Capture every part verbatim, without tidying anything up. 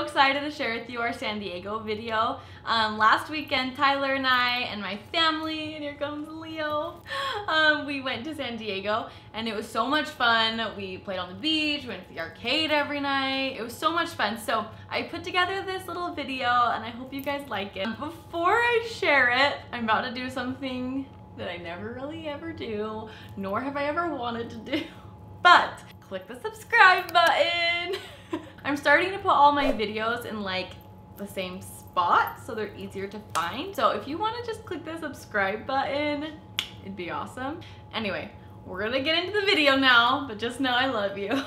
excited to share with you our San Diego video. Um, last weekend, Tyler and I and my family, and here comes Leo, um, we went to San Diego, and it was so much fun. We played on the beach, we went to the arcade every night. It was so much fun. So I put together this little video, and I hope you guys like it. Before I share it, I'm about to do something that I never really ever do, nor have I ever wanted to do. But click the subscribe button. I'm starting to put all my videos in like the same spot so they're easier to find. So if you want to just click the subscribe button, it'd be awesome. Anyway, we're gonna get into the video now, but just know I love you.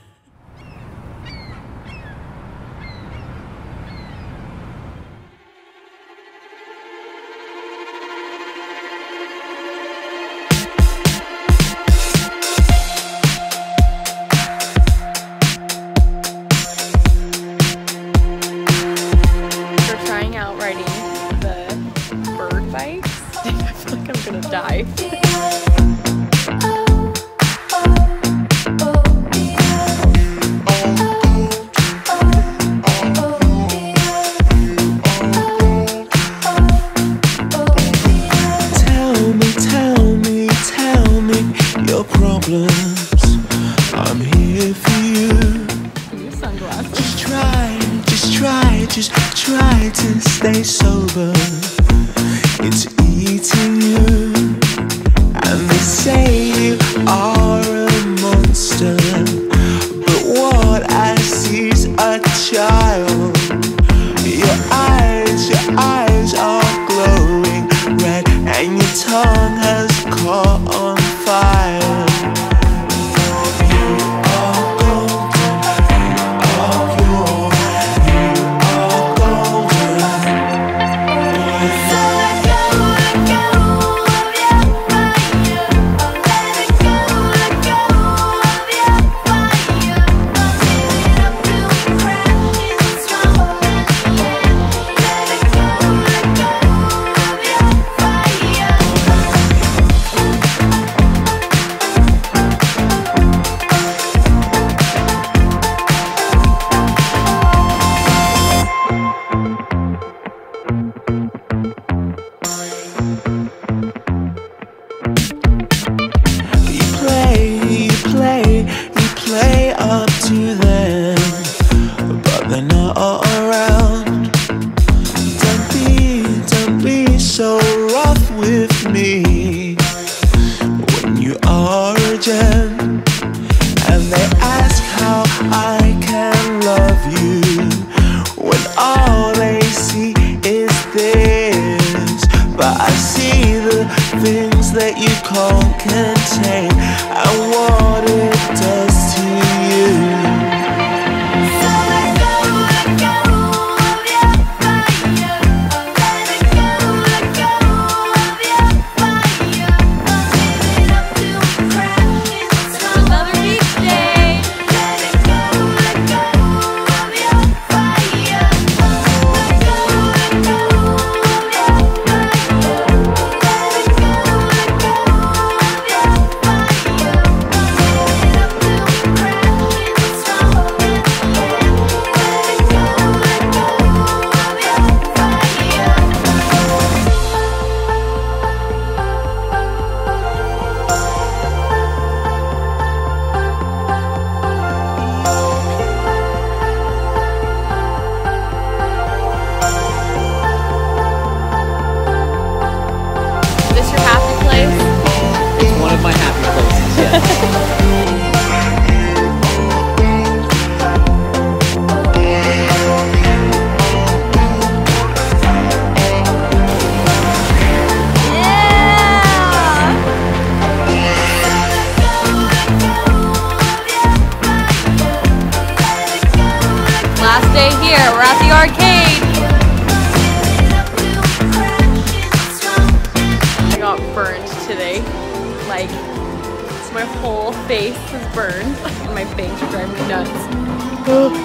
Die. Tell me, tell me, tell me your problems. I'm here for you. Use sunglasses. Just try, just try, just try to stay sober. It's eating you. And they say you are a monster, but what I see's a child. Your eyes, your eyes are glowing red, and your tongue has caught on fire. You are golden, you are pure, you are golden. Up to them, but they're not around. Don't be, don't be so rough with me when you are a gem. And they ask how I can love you when all they see is this. But I see the things that you can't contain and what it does to you. Last day here, we're at the arcade. I got burned today. Like, my whole face was burned and my bangs are driving me nuts.